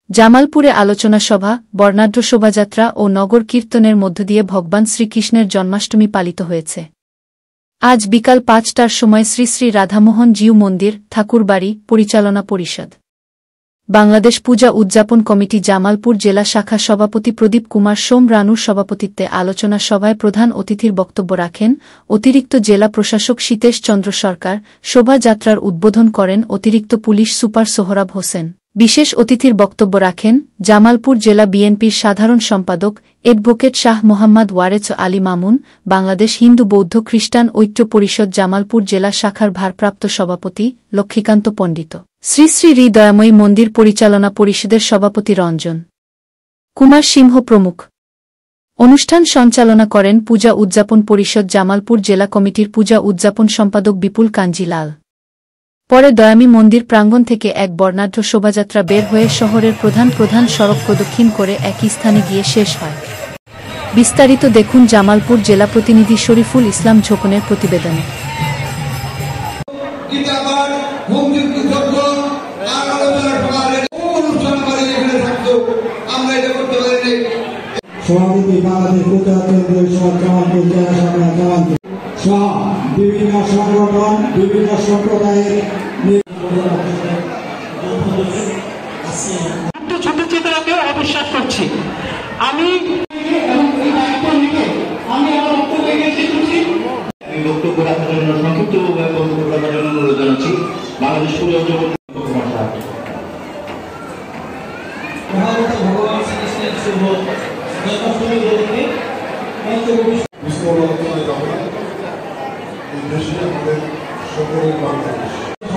জামালপুরে আলোচনা সভা, বর্ণাঢ্য শোভাযাত্রা ও নগর কীর্তনের মধ্য দিয়ে ভগবান শ্রীকৃষ্ণের জন্মাষ্টমী পালিত হয়েছে। আজ বিকাল ৫টার সময় শ্রী শ্রী রাধামোহন জিউ মন্দির, ঠাকুরবাড়ি, পরিচালনা পরিষদ, বাংলাদেশ পূজা উদযাপন কমিটি জামালপুর জেলা শাখা সভাপতি প্রদীপ কুমার সোম রানুর সভাপতিত্বে আলোচনা সভায় প্রধান অতিথির বক্তব্য রাখেন অতিরিক্ত জেলা প্রশাসক সীতেশ চন্দ্র সরকার। শোভাযাত্রার উদ্বোধন করেন অতিরিক্ত পুলিশ সুপার সোহরাব হোসেন। বিশেষ অতিথির বক্তব্য রাখেন জামালপুর জেলা বিএনপির সাধারণ সম্পাদক অ্যাডভোকেট শাহ মোহাম্মদ ওয়ারেছ আলী মামুন, বাংলাদেশ হিন্দু বৌদ্ধ খ্রিস্টান ঐক্য পরিষদ জামালপুর জেলা শাখার ভারপ্রাপ্ত সভাপতি লক্ষ্মীকান্ত পণ্ডিত, শ্রী শ্রী হৃদয়ময়ী মন্দির পরিচালনা পরিষদের সভাপতি রঞ্জন কুমার সিংহ প্রমুখ। অনুষ্ঠান সঞ্চালনা করেন পূজা উদযাপন পরিষদ জামালপুর জেলা কমিটির পূজা উদযাপন সম্পাদক বিপুল কাঞ্জি লাল। পরে দয়ামী মন্দির প্রাঙ্গণ থেকে এক বর্ণাঢ্য শোভাযাত্রা বের হয়ে শহরের প্রধান সড়ক প্রদক্ষিণ করে একই স্থানে গিয়ে শেষ হয়। বিস্তারিত দেখুন জামালপুর জেলা প্রতিনিধি শরীফুল ইসলাম ঝোকনের প্রতিবেদনে। বিভিন্ন সংগঠন, বিভিন্ন সম্প্রদায়ের ছোট চেতনাকেও অবিশ্বাস করছি। আমি বক্তব্য রাখার জন্য সংক্ষিপ্ত বক্তব্য রাখার জন্য অনুরোধ জানাচ্ছি বাংলাদেশ ভগবান শ্রীকৃষ্ণের শুভ জন্মাষ্টমী উপলক্ষে আমাদের সকলের বাংলাদেশ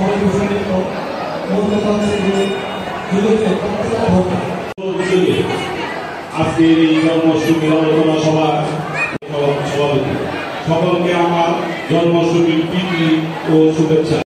আজকের এই জন্মাষ্টমীর আলোচনা সভার সভাপতি সকলকে আমার জন্মাষ্টমীর প্রীতি ও শুভেচ্ছা।